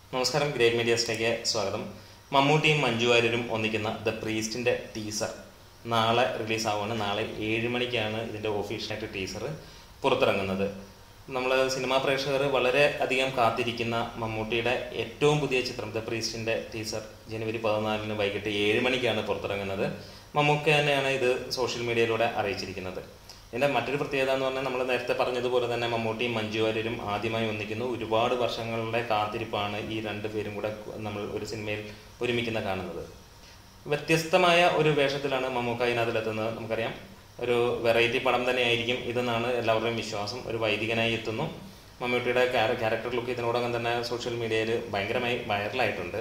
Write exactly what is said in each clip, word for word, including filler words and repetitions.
നമസ്കാരം, ഗ്രേറ്റ് മീഡിയസിലേക്ക് സ്വാഗതം. മമ്മൂട്ടിയും മഞ്ജു വാര്യരും ഒന്നിക്കുന്ന ദ പ്രീസ്റ്റിൻ്റെ ടീസർ നാളെ റിലീസാവുകയാണ്. നാളെ ഏഴ് മണിക്കാണ് ഇതിൻ്റെ ഒഫീഷ്യലായിട്ട് ടീസർ പുറത്തിറങ്ങുന്നത്. നമ്മൾ സിനിമാ പ്രേക്ഷകർ വളരെ അധികം കാത്തിരിക്കുന്ന മമ്മൂട്ടിയുടെ ഏറ്റവും പുതിയ ചിത്രം ദ പ്രീസ്റ്റിൻ്റെ ടീസർ ജനുവരി പതിനാലിന് വൈകിട്ട് ഏഴ് മണിക്കാണ് പുറത്തിറങ്ങുന്നത്. മമ്മൂക്ക തന്നെയാണ് ഇത് സോഷ്യൽ മീഡിയയിലൂടെ അറിയിച്ചിരിക്കുന്നത്. ഇതിൻ്റെ മറ്റൊരു പ്രത്യേകത എന്ന് പറഞ്ഞാൽ നമ്മൾ നേരത്തെ പറഞ്ഞതുപോലെ തന്നെ മമ്മൂട്ടിയും മഞ്ജു വാര്യരും ആദ്യമായി ഒന്നിക്കുന്നു. ഒരുപാട് വർഷങ്ങളുടെ കാത്തിരിപ്പാണ് ഈ രണ്ട് പേരും കൂടെ നമ്മൾ ഒരു സിനിമയിൽ ഒരുമിക്കുന്ന കാണുന്നത്. വ്യത്യസ്തമായ ഒരു വേഷത്തിലാണ് മമ്മൂക്ക ഇതിനകത്തിലെത്തുന്നത്. നമുക്കറിയാം, ഒരു വെറൈറ്റി പടം തന്നെയായിരിക്കും ഇതെന്നാണ് എല്ലാവരുടെയും വിശ്വാസം. ഒരു വൈദികനായി എത്തുന്നു. മമ്മൂട്ടിയുടെ ക്യാരക്ടർ ലുക്ക് ഇതിനോടകം തന്നെ സോഷ്യൽ മീഡിയയിൽ ഭയങ്കരമായി വൈറലായിട്ടുണ്ട്.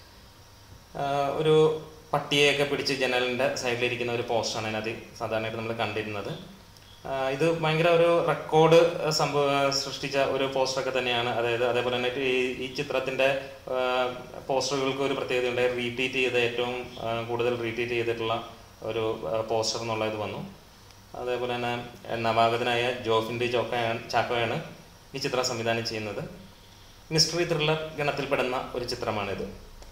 ഒരു പട്ടിയെയൊക്കെ പിടിച്ച് ജനലിൻ്റെ സൈഡിലിരിക്കുന്ന ഒരു പോസ്റ്ററാണ് അതിനകത്ത് സാധാരണയായിട്ട് നമ്മൾ കണ്ടിരുന്നത്. ഇത് ഭയങ്കര ഒരു റെക്കോർഡ് സംഭവ സൃഷ്ടിച്ച ഒരു പോസ്റ്ററൊക്കെ തന്നെയാണ്. അതായത് അതേപോലെ തന്നെ ഈ ഈ ചിത്രത്തിൻ്റെ പോസ്റ്ററുകൾക്ക് ഒരു പ്രത്യേകതയുണ്ട്. റീട്വീറ്റ് ചെയ്ത ഏറ്റവും കൂടുതൽ റീട്വീറ്റ് ചെയ്തിട്ടുള്ള ഒരു പോസ്റ്റർ എന്നുള്ള ഇത് വന്നു. അതേപോലെ തന്നെ നവാഗതനായ ജോഫിൻ്റെ ചോക്കയാണ് ചാക്കോയാണ് ഈ ചിത്രം സംവിധാനം ചെയ്യുന്നത്. മിസ്റ്ററി ത്രില്ലർ ഗണത്തിൽപ്പെടുന്ന ഒരു ചിത്രമാണിത്.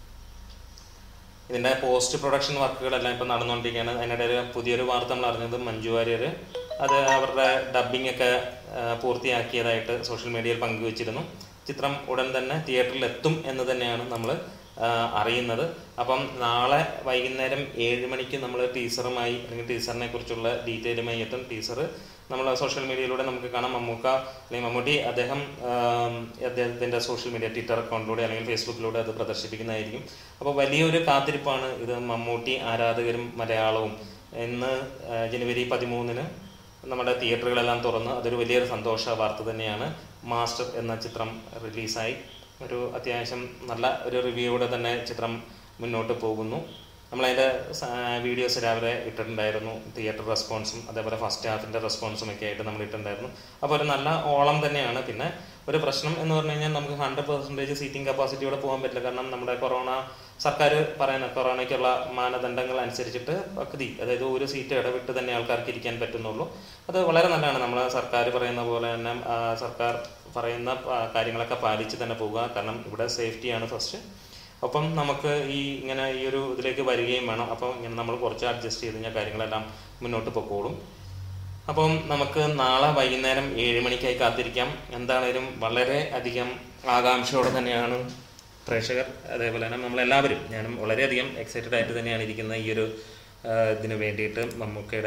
ഇതിൻ്റെ പോസ്റ്റ് പ്രൊഡക്ഷൻ വർക്കുകളെല്ലാം ഇപ്പം നടന്നുകൊണ്ടിരിക്കുകയാണ്. അതിനിടയിൽ പുതിയൊരു വാർത്ത നമ്മൾ അറിഞ്ഞത് മഞ്ജു വാര്യർ അത് അവരുടെ ഡബ്ബിംഗ് ഒക്കെ പൂർത്തിയാക്കിയതായിട്ട് സോഷ്യൽ മീഡിയയിൽ പങ്കുവച്ചിരുന്നു. ചിത്രം ഉടൻ തന്നെ തിയേറ്ററിൽ എത്തും എന്ന് തന്നെയാണ് നമ്മൾ അറിയുന്നത്. അപ്പം നാളെ വൈകുന്നേരം ഏഴ് മണിക്ക് നമ്മൾ ടീസറുമായി അല്ലെങ്കിൽ ടീസറിനെ കുറിച്ചുള്ള ഡീറ്റെയിലുമായി എത്തും. ടീസർ നമ്മൾ സോഷ്യൽ മീഡിയയിലൂടെ നമുക്ക് കാണാം. മമ്മൂക്ക അല്ലെങ്കിൽ മമ്മൂട്ടി അദ്ദേഹം അദ്ദേഹത്തിൻ്റെ സോഷ്യൽ മീഡിയ ട്വിറ്റർ അക്കൗണ്ടിലൂടെ അല്ലെങ്കിൽ ഫേസ്ബുക്കിലൂടെ അത് പ്രദർശിപ്പിക്കുന്നതായിരിക്കും. അപ്പോൾ വലിയൊരു കാത്തിരിപ്പാണ് ഇത്. മമ്മൂട്ടി ആരാധകരും മലയാളവും ഇന്ന് ജനുവരി പതിമൂന്നിന് നമ്മുടെ തിയേറ്ററുകളെല്ലാം തുറന്ന് അതൊരു വലിയൊരു സന്തോഷ വാർത്ത തന്നെയാണ്. മാസ്റ്റർ എന്ന ചിത്രം റിലീസായി ഒരു അത്യാവശ്യം നല്ല ഒരു റിവ്യൂയോടെ തന്നെ ചിത്രം മുന്നോട്ട് പോകുന്നു. നമ്മളതിൻ്റെ വീഡിയോസ് രാവിലെ ഇട്ടിട്ടുണ്ടായിരുന്നു. തിയേറ്റർ റെസ്പോൺസും അതേപോലെ ഫസ്റ്റ് ഹാഫിൻ്റെ റെസ്പോൺസും ഒക്കെ ആയിട്ട് നമ്മൾ ഇട്ടിട്ടുണ്ടായിരുന്നു. അപ്പോൾ ഒരു നല്ല ഓളം തന്നെയാണ്. പിന്നെ ഒരു പ്രശ്നം എന്ന് പറഞ്ഞു കഴിഞ്ഞാൽ നമുക്ക് ഹൺഡ്രഡ് പെർസെൻറ്റേജ് സീറ്റിംഗ് കപ്പാസിറ്റിയോടെ പോകാൻ പറ്റില്ല. കാരണം നമ്മുടെ കൊറോണ സർക്കാർ പറയുന്ന കൊറോണയ്ക്കുള്ള മാനദണ്ഡങ്ങൾ അനുസരിച്ചിട്ട് പകുതി, അതായത് ഒരു സീറ്റ് ഇടവിട്ട് തന്നെ ആൾക്കാർക്ക് ഇരിക്കാൻ പറ്റുന്നുള്ളൂ. അത് വളരെ നല്ലതാണ്. നമ്മൾ സർക്കാർ പറയുന്ന പോലെ തന്നെ സർക്കാർ പറയുന്ന കാര്യങ്ങളൊക്കെ പാലിച്ച് തന്നെ പോവുക. കാരണം ഇവിടെ സേഫ്റ്റിയാണ് ഫസ്റ്റ്. അപ്പം നമുക്ക് ഈ ഇങ്ങനെ ഈ ഒരു ഇതിലേക്ക് വരികയും വേണം. അപ്പം ഇങ്ങനെ നമ്മൾ കുറച്ച് അഡ്ജസ്റ്റ് ചെയ്ത് കഴിഞ്ഞാൽ കാര്യങ്ങളെല്ലാം മുന്നോട്ട് പൊക്കോളും. അപ്പം നമുക്ക് നാളെ വൈകുന്നേരം ഏഴ് മണിക്കായി കാത്തിരിക്കാം. എന്താണേലും വളരെ അധികം ആകാംക്ഷയോടെ തന്നെയാണ് പ്രേക്ഷകർ, അതേപോലെ തന്നെ നമ്മളെല്ലാവരും, ഞാനും വളരെയധികം എക്സൈറ്റഡ് ആയിട്ട് തന്നെയാണ് ഇരിക്കുന്നത് ഈ ഒരു ഇതിന് വേണ്ടിയിട്ട്. മമ്മൂക്കയുടെ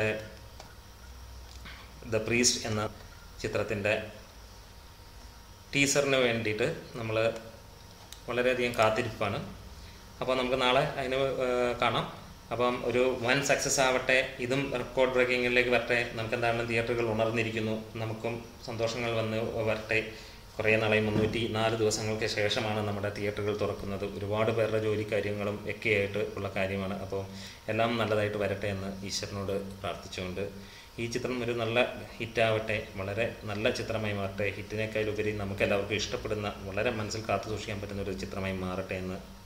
ദ പ്രീസ്റ്റ് എന്ന ചിത്രത്തിൻ്റെ ടീസറിന് വേണ്ടിയിട്ട് നമ്മൾ വളരെയധികം കാത്തിരിപ്പാണ്. അപ്പോൾ നമുക്ക് നാളെ അതിന് കാണാം. അപ്പം ഒരു വൻ സക്സസ് ആവട്ടെ, ഇതും റെക്കോർഡ് ബ്രേക്കിങ്ങിലേക്ക് വരട്ടെ. നമുക്ക് എന്താണ് തിയേറ്ററുകൾ ഉണർന്നിരിക്കുന്നു, നമുക്കും സന്തോഷങ്ങൾ വന്ന് വരട്ടെ. കുറേ നാളെ മുന്നൂറ്റി നാല് ദിവസങ്ങൾക്ക് ശേഷമാണ് നമ്മുടെ തിയേറ്ററുകൾ തുറക്കുന്നത്. ഒരുപാട് പേരുടെ ജോലി കാര്യങ്ങളും ഒക്കെയായിട്ട് ഉള്ള കാര്യമാണ്. അപ്പോൾ എല്ലാം നല്ലതായിട്ട് വരട്ടെ എന്ന് ഈശ്വരനോട് പ്രാർത്ഥിച്ചുകൊണ്ട് ഈ ചിത്രം ഒരു നല്ല ഹിറ്റാവട്ടെ, വളരെ നല്ല ചിത്രമായി മാറട്ടെ. ഹിറ്റിനേക്കാളുപരി നമുക്ക് എല്ലാവർക്കും ഇഷ്ടപ്പെടുന്ന, വളരെ മനസ്സിൽ കാത്തു സൂക്ഷിക്കാൻ പറ്റുന്ന ഒരു ചിത്രമായി മാറട്ടെ എന്ന്